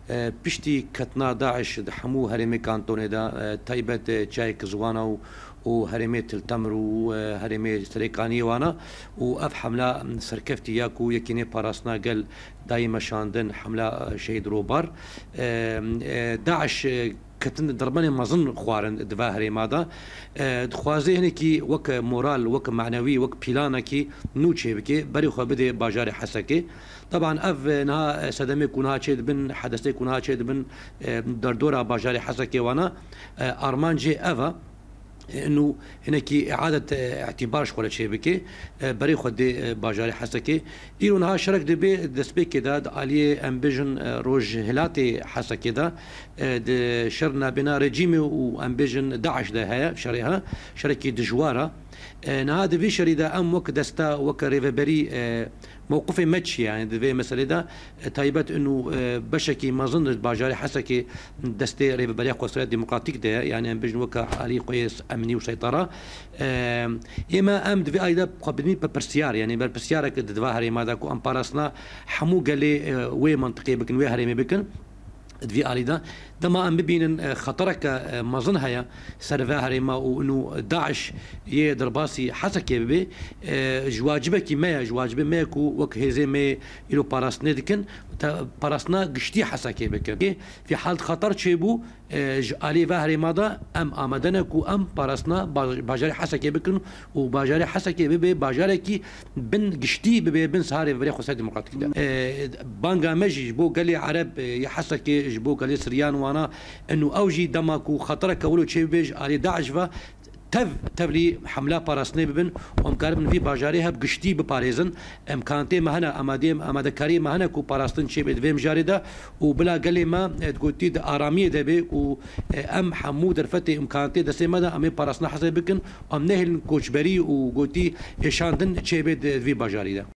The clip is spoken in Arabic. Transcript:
پشتی کتنا داعش حمو هرمی کانتون دا تایبت چای کزوانا و هرمی تلتمر و هرمی سریکانی وانا و اف حمله سرکفتی یاکو یکینه پاراسنا گل دايما شاندن حمله شهید روبار داعش كتن درباني مظن خوارن دفاهري ماذا خوازي هنكي وك مورال وك معنوي وك بيلانكي نوتشي بكي بري خو بدي باجاري حسكي طبعا اف نها سدمي كونها تشيد بن حدثي كونها تشيد بن دردورا باجاري حسكي وانا ارمانجي افا انه هناك اعاده اعتبار شغل شيء بكي بري خدي باجاري حسكي ديرو نها شرك دبي دسبيك داد علي امبيجن روج هلاتي حسكي دا شرنا بنا رجيمي وامبيجن داعش ده هي شريها شركي دجواره نها دفي شريدا ام وك دستا وك ريفبري موقفي ماتش يعني دفي مسألة ده تايبت انه بشكي ما ظن باجاري حسكي دستي ريفبري قوسرية ديمقراطيك ده يعني ام بيجن وك علي قيس امني وسيطرة اما ام دفي ايضا قبلني ببرسيار يعني بالبرسيار دفاهري ماذا كو ام باراسنا حمو قالي وي منطقي بكن وي هرمي بكن دفي آليدا دما ام ببين خطرك ما ظنها سرفا هريما وانه داعش يدرباسي حسكي ببي جواجبك ما جواجب ماكو وك هزي ما يلو باراسنا دكن باراسنا قشتي حسكي بكن في حالة خطر تشيبو علي فهري ماذا ام امدنكو ام باراسنا باجاري حسكي بكن وباجاري حسكي ببي باجاري بن قشتي ببي بن سهاري بري خصائص ديمقراطيك بانغا مجي جبو قال لي عرب يحسكي جبو قال لي سريان وانا انه اوجي دماكو خطرك ولو تشي بيج علي داعش فا تبلي حمله باراسني ببن وامكار في باجاريها بقشتي بباريزن امكانتي مهنا اماده كاري مهنا كو باراستن شي بدفيم جارده وبلا قال لي ما تقولتي اراميه دبي و ام حمود الفتي امكانتي دسي مدى امي باراسنا حسب بكن ام نهل كوچبري وقلتي شاندن شي بد في باجاري ده